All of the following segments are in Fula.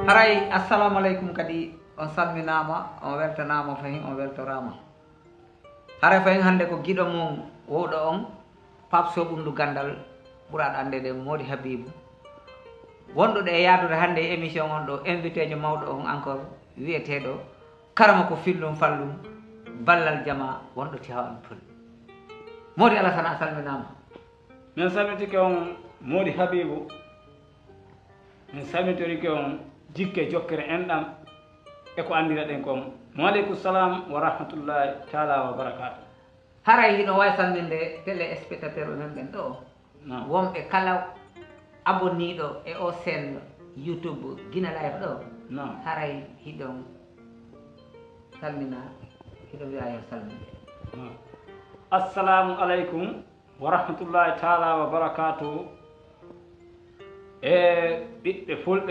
haray assalamu aleykum kadi on salminama on weltanama fayin on weltorama haray fayin hande ko giɗo mum wowɗo on Pape Sow ɓundu gandal ɓuraɗo andede Mody Habibou wonɗuɗo e yadude hande e émission on ɗo invité jo mawɗo on encore wiyeteɗo karama ko fillum fallum ballal jama wonɗo Tivaouane Peulh Mody Alassane a salminama min salmitike on Mody Habibou min salmitorike on jikke jokkere enɗam e ko andira ɗen kon waaleykum salam wa rahmatullahi taala wa barakatu haray hiɗo wawi salminde téléspectateur men ɓen ɗo wonɓe kala abonniɗo e o sen YouTube Guina Live ɗo haray hiɗon salmina hiɗo wiya yo salminde assalamu aleykum wa rahmatullahi taala wa barakatu e ɓiɓɓe fulɓe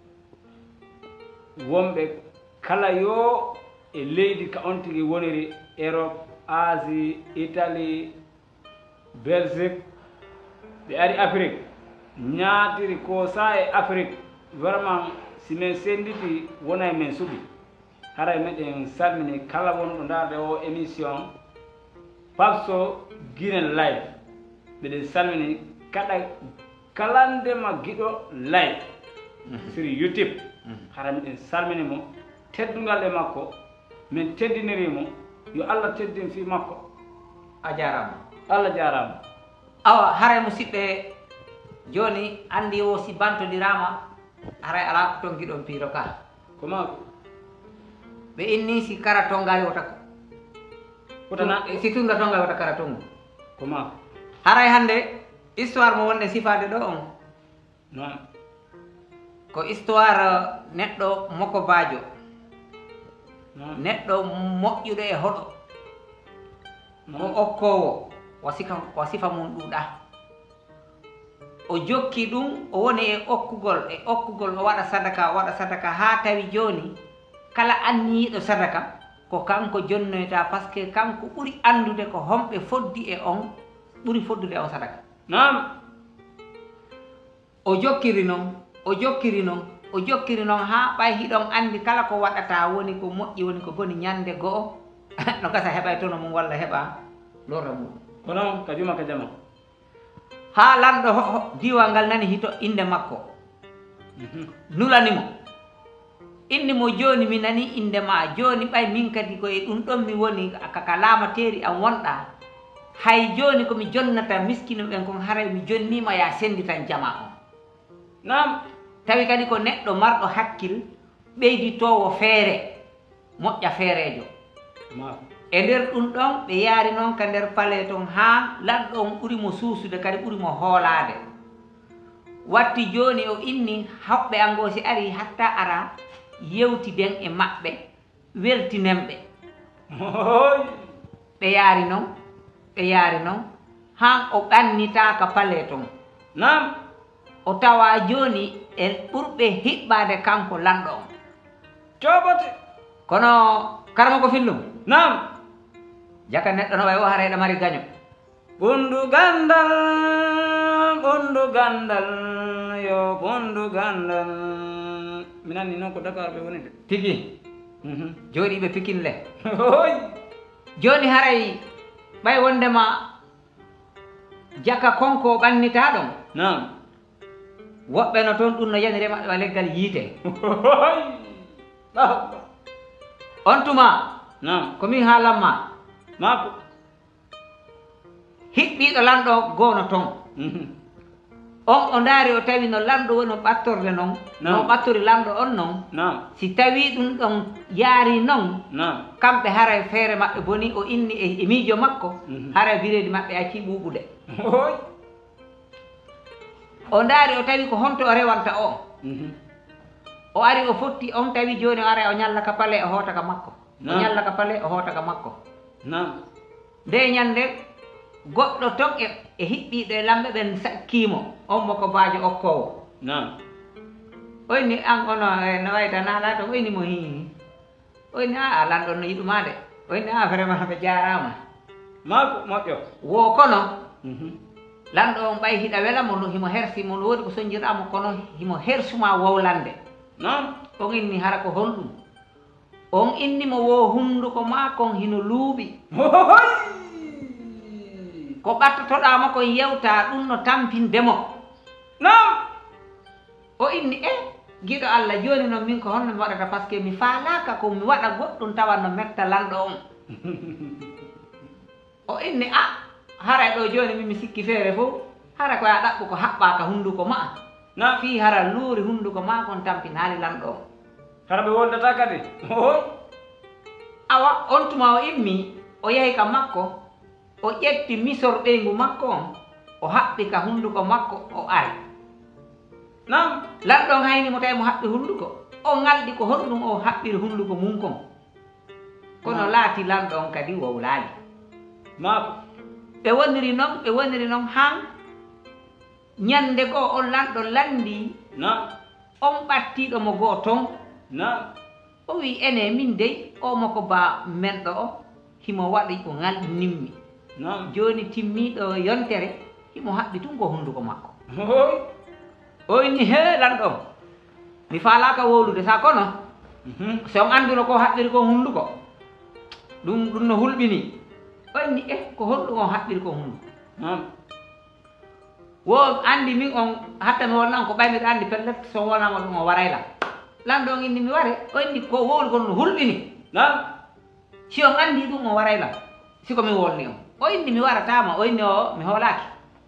wonɓe kala yo e leydi ka on tigi woniri Europe Asie Italie Belgique ɓe ari Afrique ñaatiri ko sa e Afrique vraiment si min senditi wona e men suuɓi haray meɗen salmini kala wonɗo darde o émission Pape Sow Guina Live ɓeɗen salmini kaɗa kalandema giɗo live sur YouTube hara miɗen salmini mo teddugal e makko min teddinirimo yo Allah teddin fi makko a jarama Allah jarama awa haray musidɓe joni andi o si bantodirama haray ala ko ton giɗon piiro ka ko mako ɓe inni si kara tongali wota ko wotana si tunga tongal wota kara tongu ko mako haray hande histoire mo wonde sifade ɗo on non ko histoire neɗɗo moko bajo neɗɗo moƴƴuɗo e hoɗo o okkowo o sifa mum ɗuuɗa o jokki ɗum o woni e okkugol o waɗa sadaka ha tawi joni kala anniyiɗo sadaka ko kanko jonnoyta par ce que kanko ɓuuri andude ko homɓe foddi e on ɓuuri foddude on sadaka nam o jokkiri noon ha ɓay hiɗon andi kala ko waɗata woni ko moƴƴi woni ko boni ñande go'o no gasa heɓay tono mum walla heɓa lorra muɗum ko noon ka juma ka jama ha lanɗo diwal ngal nani hito inde makko nulanimo indi mo joni mi nani inde ma joni ɓay min kadi koye ɗum ɗon mi woni kaka laamateri am wonɗa hay joni komi jonnata miskino ɓen kon haray mi jonnima ya sendi tan jama on nam tawi kadi ko neɗɗo marɗo hakkil ɓeyditowo feere moƴƴa feerejo e nder ɗum ɗon ɓe yaari noon ka nder pale ton ha lanɗo on ɓuurimo suusude kadi ɓuurimo hoolade watti joni o inni hoɓɓe ango si ari hatta ara yewtiden e maɓɓe weltinemɓe ɓe yaari noon han o ɓannitaka pale ton nam o tawa joni e ɓurɓe hiɓɓade kanko lanɗo on coɓote kono karama ko fillum nam jaka neɗɗo no way o hareɗa mari gaño ɓundu gandal yo ɓundu gandal mi nanni noon ko Dakar ɓe woni de tigi jooɗiɓe Pikine le joni haray ɓay wondema jaka konko ɓannita ɗon nam woɓɓe no toon ɗum no yanire maɓɓe leggal yiite on tuma nam komin haalanma mako hiɓɓiɗo lanɗo goono toon on o daari o tawi no lanɗo woni ɓattorde noon no ɓattori lanɗo on noon si tawi ɗum ɗon yaari noon kamɓe haray feere maɓɓe boni o inni e miijo makko haray bireedi maɓɓe acci ɓuuɓude o daari o tawi ko honto o rewanta o ari o fotti on tawi joni o ara o ñallaka pale o hootaka makko o ñallaka pale o hootaka makko nde ñande goɗɗo ton e hiɓɓiɗo e lamɓe ɓen sakkimo on mo ko baajo okkowo oyni an ono no wayta naala to oyni mo hi oyni a lanɗon no yiɗuma de oyni a vraiment ɓe jarama mako moƴƴo wo kono lanɗo on ɓay hiɗa welamo no himo hersi mo no woodi ko soñjirɗamo kono himo hersuma wowlande Nam. On inni hara ko honɗum. On inni mo wo hunduko makon hino luuɓi. Ko ɓattotoɗama ko yewta ɗum no tampindemo. Nam. O inni giɗo Allah joni noon min ko honno mi waɗata par ce que mi faalaka ko mi waɗa goɗɗum tawa no metta lanɗo on. O inni hara ɗo joni min mi sikki feere fof hara ko ya ɗaɓɓu ko haɓɓaka hunduko ma na fi hara luuri hunduko ma kon tampin haali lanɗo on. hara ɓe woldata kadi awa on tuma o immi o yahi ka makko o ƴetti misor ɓeygu makko on o haɓɓi ka hunduko makko o ari. nam lanɗo on hayni mo tawi mo haɓɓi hunduko o ngalɗi ko honɗum o haɓɓiri hunduko mum kon kono laati lanɗo on kadi wowlaali. maako ɓe woniri noon han ñande goo on lanɗo landi na on ɓattiɗo mo goo ton na o wi ene min dey o moko ba menɗo o himo waɗi ko ngalɗi nimmi na joni timmiɗo yontere himo haɓɓi tun ko hunduko makko. hoy o inni he lanɗo on mi faalaka wowlude sa kono so on anduno ko haɓɓiri ko hunduko ɗum no hulɓini. o inni ko honɗum on haɓɓiri ko hunduko wo andi min on hatta mi wonnan ko ɓaymiɗo andi pellet so wonama ɗum o warayla lanɗo on inni mi ware o inni ko wowli ko no hulɓini nam si on andi ɗum o warayla siko min wolni on o inni mi waratama o inni o mi hoolaki.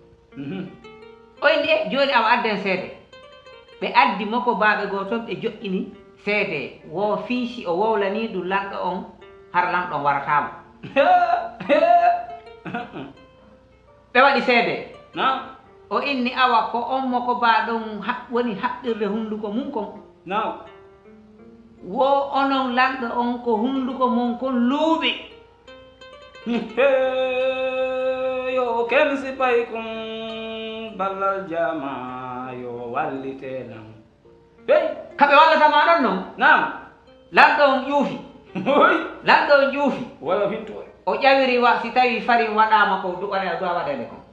o inni joni awa adden seede ɓe addi makko baɓe goo toon ɓe joƴƴini seede wo fiisi o wowlani ɗum lanɗo on hara lanɗo on waratama. ɓe waɗi seede nam o inni awa ko on mo ko baɗon woni haɓɓirde hunduko mum kon nam wo onon lanɗo on ko hunduko mum kon luuɓi. yo ken sipay kum ballal jama yo wallite nam hey kamɓe wallatama ɗon noon nam lanɗo on ƴuufi lanɗo on ƴuufi wala finto o ƴawiri si tawi fari waɗama ko duɓare a duwa waɗede kon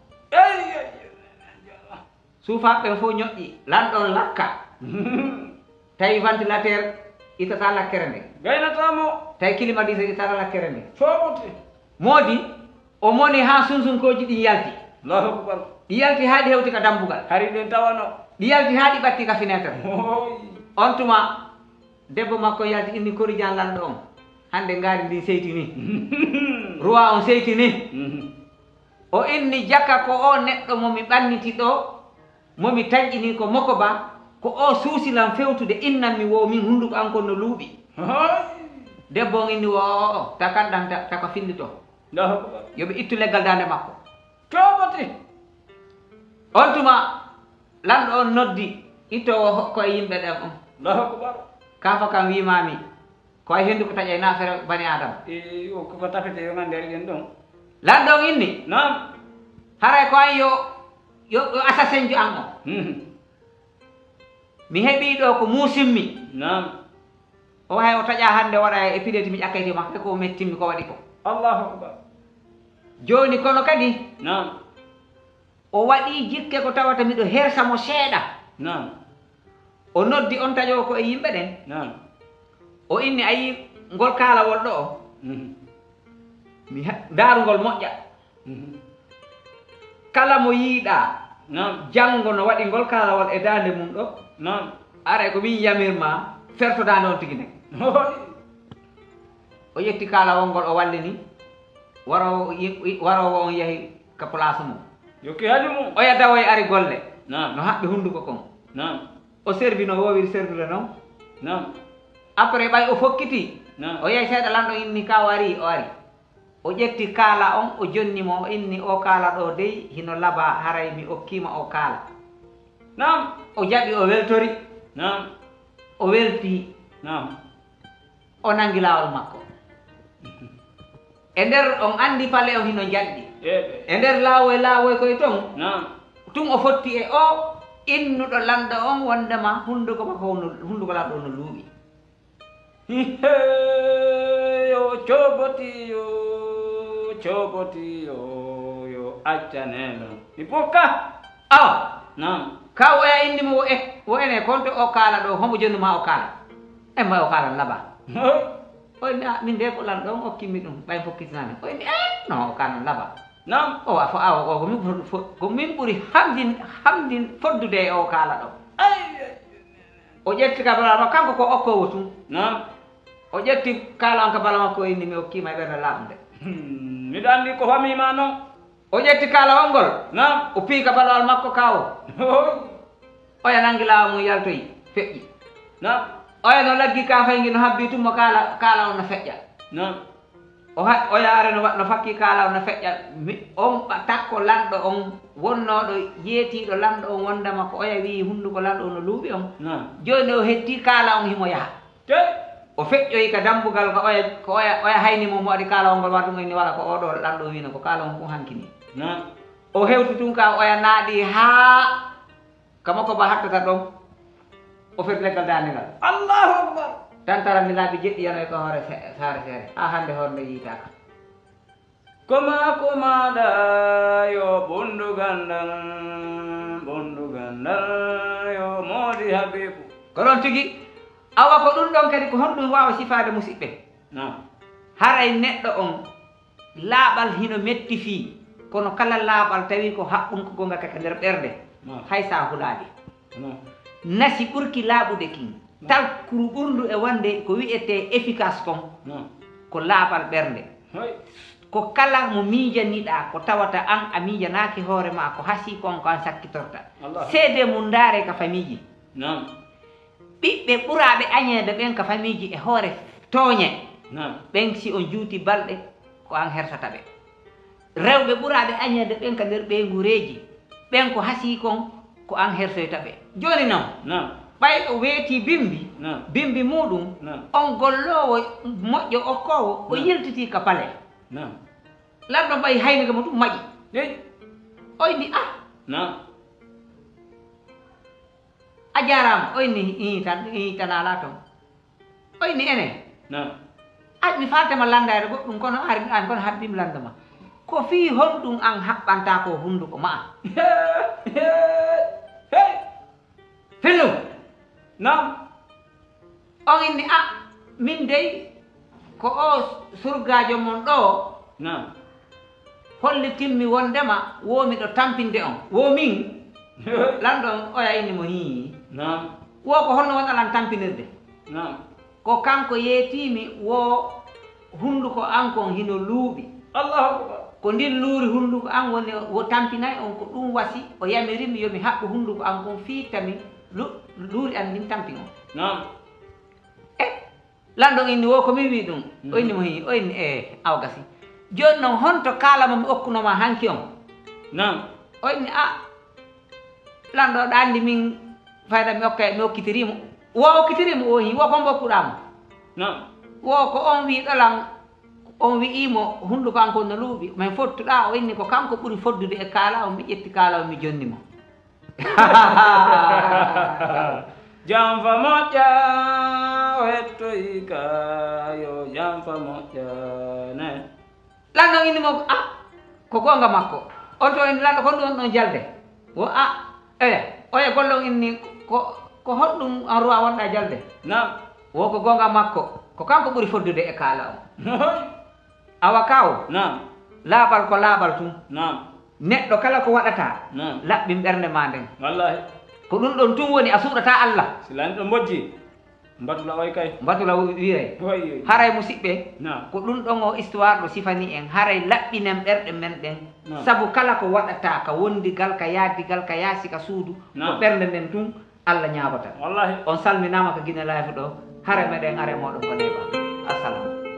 suufaɓe fof ñoƴƴi lanɗo on lakka tawi ventilateur itata lakkere nde gaynatamo tawi climatiseur itata lakkere nde foɓote moodi o moni ha sunsunkoji ɗi yalti allahu akbar ɗi yalti ha ɗi hewti ka dambugal hari ɗen tawano ɗi yalti ha ɗi ɓatti ka fenêtre on tuma debbo makko yalti inni koridian lanɗo on hande ngaari ndi seytini roi on seytini o inni jakka ko o neɗɗo momi ɓanniti ɗo momi taƴƴini ko moko ba ko o suusilan fewtude innanmi wo min hunduko an kon no luuɓi. debbo on inni wo takanɗan tako fillito yoɓe ittu leggal dande makko toɓote on tuma lanɗo on noddi ittowo hokko e yimɓe ɗen on kafa kam wimami ko ay hendu ko taƴa e nafere bani adama koko tafete yo ngande ari ɗen ɗon lanɗo on inni nam haray ko ay yo assassin jo an o mi heeɓi ɗo ko muusimmi nam o hay o taƴa hande waɗa e piɗeti mi ƴakkayti makko ko mettimmi ko waɗi ko allahu akbar joni kono kadi nam o waɗi jikke ko tawata miɗo hersamo seeɗa nam o noddi on taƴowo ko e yimɓe ɗen nam o inni ayi ngol kaalawol ɗo o mi daarugol moƴƴa kala mo yiiɗa nam janngo no waɗi ngol kaalawol e dande mum ɗo nam ara ko min yamirma ferto dande on tigi nden o yetti kaalawol ngol o wallini warowo on yahi ka place mum yokki haaju mum o yaddawo e ari golle nam no haɓɓi hunduko kon nam o servi no wowiri servire noon nam après ɓay o fokkiti nam o yehi seeɗa lanɗo inni ka wari o ari o ƴetti kaala on o jonnimo o inni o kaala ɗo dey hino laaɓa haray mi okkima o kaala nam o jaɓi o weltori nam o welti nam o nangi laawol makko e nder on andi paale o hino jaɗɗi e nder laawoy koye ton nam tun o fotti e o innuɗo lanɗo on wondema hunduko makko hunduko lanɗo no luuɓi yo coɓoti yo accaneno mi pokka awa nam ka o ya indi mo wo ene konto o kala do homo jonnu ma o kala e ma o kala laba o ni min de ko lan don o kimi dum bay fokkitinani o ni no o kala laba nam o afa awa ko min buri hamdin foddude o kala do ay o jetti ka bala kanko ko okko wotum nam o jetti kala on ka bala makko indi mi o kima e berde lamde mi dandi ko famima non o jetti kala on gol nam o piika balawal makko kawo oya nangi lawa mum yaltoyi feƴƴi nam oya no laggi ka fay ngi no habbi tummo kala on no feƴƴa nam o yaare no fakki kala on no feƴƴa on takko lanɗo on wonnoɗo yeetiɗo lamɗo on wondama ko oya wi hunduko lanɗo on no luuɓi on joni o hetti kala on himo yaha o feƴƴoyi ka dambugal ko oya haynimo mo waɗi kala on ngol waɗum ni wala ko oɗo lanɗo wino ko kala on fu hankini o hewti tun ka oya naaɗi ha kama ko ba hattata ɗon o feti leggal danigal allahu akbar tantarandi laaɓi jeɗɗi yanoy ko hoore saare seere ha hande hornde yiitaka komaɗa yo ɓondu gandal yo moodi habibu ko ɗon tigi awa ko ɗum ɗon kadi ko honɗum wawa sifade musidɓe haray neɗɗo on laaɓal hino metti fii kono kala laaɓal tawi ko haɓɓum ko gonga kaka nder ɓerde hay sa hulaɗi nasi ɓurki laaɓude kin talkuru ɓurndu e wonde ko wiyete efficace kon ko laaɓal ɓernde ko kala mo miijaniɗa ko tawata an a miijanaki hoore ma ko hasi kon ko an sakkitorta seede mum ndaare ka famille ɓiɓɓe ɓuraɓe añede ɓen ka famille ji e hoore tooñe ɓen si on juuti balɗe ko an hersata ɓe rewɓe ɓuraɓe añede ɓen ka nder ɓeygureji ɓen ko hasi kon ko an hersoyta ɓe joni noon ɓayɗo weeti bimbi muɗum on gollowo moƴƴo okkowo o yiltiti ka pale lamɗo ɓayi hayniga mo ɗum maƴi oyni a jarama oyni tan ala toon oyni enen mi faltema landade goɗɗum kono an kono haɗɗim landama ko fi honɗum an haɓɓanta ko hunduko ma fillum on inni min dey ko o surgajo mon ɗo hollitinmi wondema womiɗo tampinde on womin lanɗo oya inni mo hi wo ko honno wonɗalan tampinirde ko kanko yeetimi wo hunduko an kon hino luuɓi ko ndin luuri hunduko an woni wo tampinayi on ko ɗum wasi o yamirimi yomi haɓɓu hunduko an kon fiitami luuri an ndin tampi on lanɗo inni wo komi wi ɗum o inni mo hi o inni awgasi joni noon honto kalama mi okkunoma hanki on o inni lanɗo ɗa andi min fayda mi okkitirimo wo okkitirimo o hi wo kon bokkuɗamo wo ko on wi ɗolan on wi'imo hunduko an kon no luuɓi min fottuɗa o inni ko kanko ɓuuri foddude e kaala on mi ƴetti kaala on mi jonnimo jam fa moƴƴa o hettoyi ka yo jam fa moƴƴa ne lanɗo innimo ko gonga makko on to inni lanɗo kon ɗum on ɗon jalde wo oya gollon inni ko honɗum an rowa wonɗa jalde wo ko gonga makko ko kanko ɓuuri foddude e kaala on awa kaw laaɓal ko laaɓal tum neɗɗo kala ko waɗata laɓɓin ɓernde ma nden wallahi ko ɗum ɗon tum woni a suuɗata Allah silani ɗo bojji mbatula way kay mbatula wiire haray musidɓe ko ɗum ɗon o histoire ɗo sifani en haray laɓɓinen ɓerɗe men ɗen sabu kala ko waɗata ka wondigal ka yaadigal ka yaasi ka suudu ko ɓernde nden tum Allah ñaabata wallahi on salminama ko Guinée Live ɗo hare meɗen are moɗon ko neɓa assalamu